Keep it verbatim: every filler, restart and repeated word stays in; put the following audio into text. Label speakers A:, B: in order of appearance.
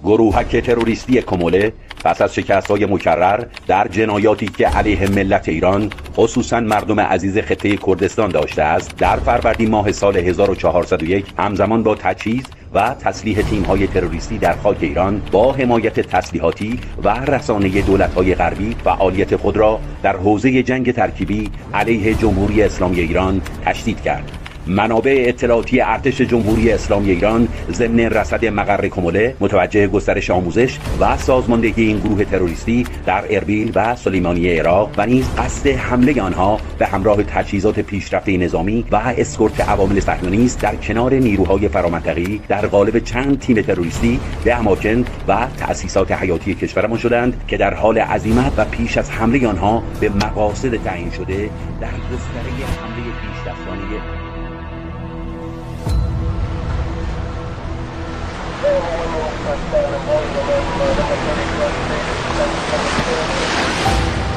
A: گروهک تروریستی کموله پس از شکست‌های مکرر در جنایاتی که علیه ملت ایران خصوصاً مردم عزیز خطه کردستان داشته است، در فروردین ماه سال هزار و چهارصد و یک همزمان با تجهیز و تسلیح تیم‌های تروریستی در خاک ایران با حمایت تسلیحاتی و رسانه دولت‌های غربی فعالیت خود را در حوزه جنگ ترکیبی علیه جمهوری اسلامی ایران تشدید کرد. منابع اطلاعاتی ارتش جمهوری اسلامی ایران ضمن رصد مقر کموله متوجه گسترش آموزش و سازماندهی این گروه تروریستی در اربیل و سلیمانیه عراق و نیز قصد حمله آنها به همراه تجهیزات پیشرفته نظامی و اسکورت عوامل صهیونیست در کنار نیروهای فرامنطقی در قالب چند تیم تروریستی به اماکن و تأسیسات حیاتی کشورمان شدند که در حال عزیمت و پیش از حمله آنها به مقاصد تعیین شده در گستره حمله پیش‌دستانه
B: Thank you.